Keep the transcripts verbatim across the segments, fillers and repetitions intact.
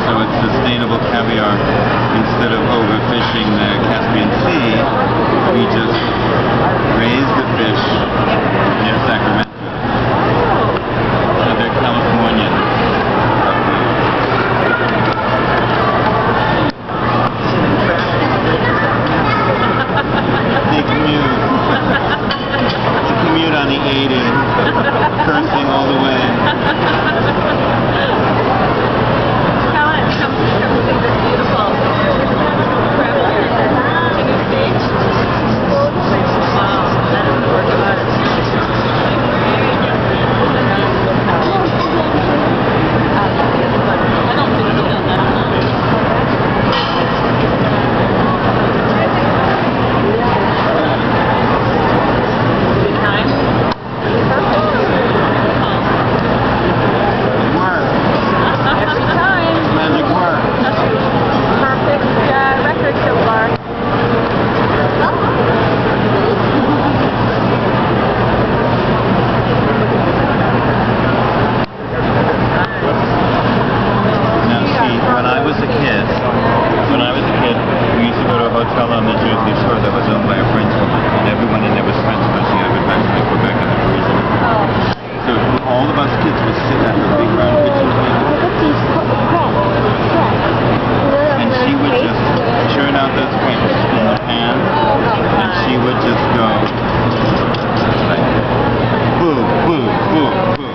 So it's sustainable caviar. Instead of overfishing the Caspian Sea, we just raise the fish near Sacramento. So they're Californians. They commute. They commute on the eighty, cursing all the way. Hotel on the Jersey Shore that was owned by a French woman, and everyone in there was friends because she had been back to Quebec in the Parisian. So all of us kids would sit at the big round kitchen table, and she would just churn out those crepes in the pan, and she would just go like boo, boo, boo, boo.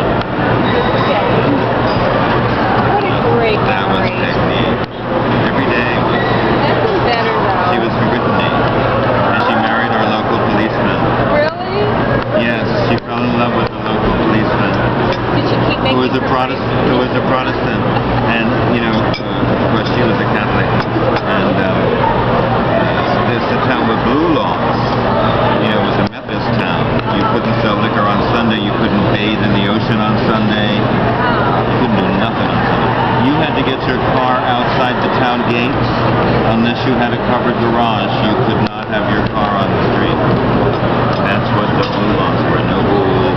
What a great That was technique. Every day was. She was Brittany, and she married our local policeman. Really? Yes, she fell in love with the local policeman. Did she keep making who was a Protestant? Who was a Protestant, and you know, uh, of course, she was a Catholic. And um, this a town with blue laws. You know, it was a Methodist town. You couldn't sell liquor on Sunday. You couldn't bathe in the ocean on Sunday. You couldn't do nothing on Sunday. You had to get your car outside the town gates. Unless you had a covered garage, you could not have your car on the street. That's what the blue laws were. No rules.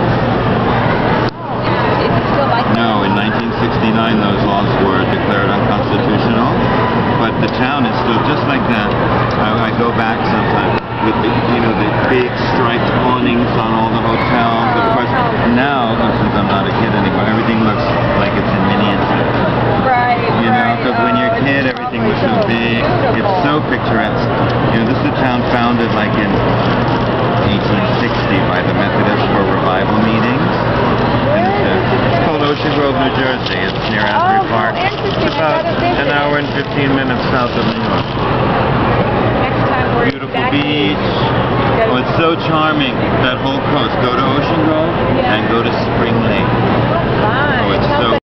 No, in nineteen sixty-nine those laws were declared unconstitutional. But the town is still just like that. I, I go back sometimes with the, you know, the big striped awnings on all the hotels. Of course, now, since I'm not a kid anymore, everything looks like it's in miniature. Right, you know, because when you're a kid, everything was so big. It's so picturesque. You know, this is a town founded like in eighteen sixty by the Methodists for revival meetings. And it's, uh, it's called Ocean Grove, New Jersey. It's near Asbury oh, Park. It's about an hour and fifteen minutes south of New York. Next time we're Beautiful beach. Oh, it's so charming, that whole coast. Go to Ocean Grove yeah. and go to Spring Lake. Fine. Oh, it's so